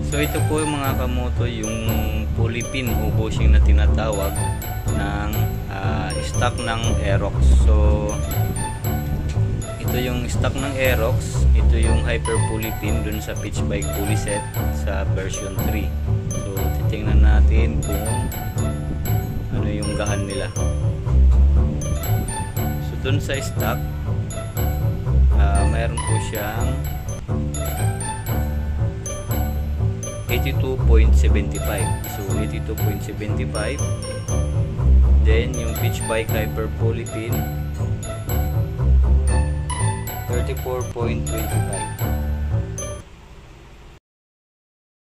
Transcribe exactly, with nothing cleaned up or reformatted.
So ito po yung mga kamoto, yung polypin o bushing na tinatawag ng uh, stock ng Aerox. So ito yung stock ng Aerox, ito yung hyper polypin dun sa pitch bike pulley set sa version three. So titingnan natin kung ano yung gahan nila. So dun sa stock, uh, mayroon po siyang eighty-two point seven five. So eighty-two point seven five. Then yung pitch bike hyper polypin thirty-four point two five.